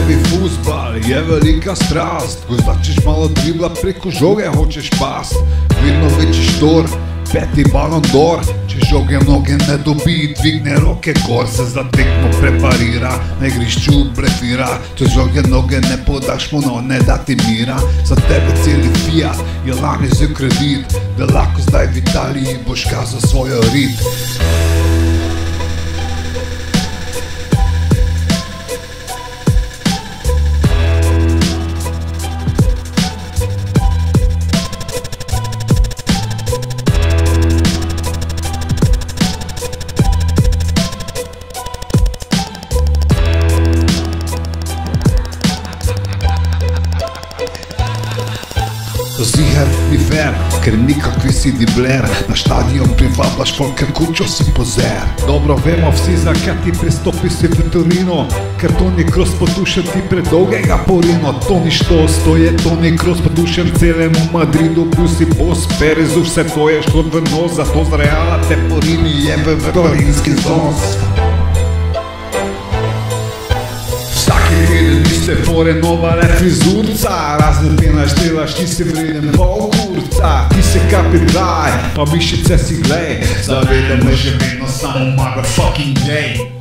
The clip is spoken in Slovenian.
tebi fuzbal je velika strast, ko začneš malo driblat preko žoge, hočeš past. Vedno večji štor, peti balon dor, če žoge noge ne dobi, dvigne roke gor, se za tekmo preparira, na igrišču blefira. Če žoge noge ne podaš mu, no ne da ti mira. Za tebe celi Fiat je lani z kredit, da lahko zdaj v Italiji boš kazal svojo rit. Ziher ni fair, ker nikakvi si dibler, na štadion privablaš folke, kučo si pozer. Dobro vemo vsi, zakaj ti pristopi si v Torino, ker Toni Kroos potušen ti predolgega porino. Toni Štos, to je Toni Kroos potušen celemu Madridu, bil si boss Perezu, vse to je šlo v nos, zato z Reala te porini jebe v torinski znos. Se fore nova le frizurca, razne penaš, delaš, ti si vreden pol kurca. Ti se kapitaj, pa mišice si glej, zavedam me že vedno samo motherfucking gay.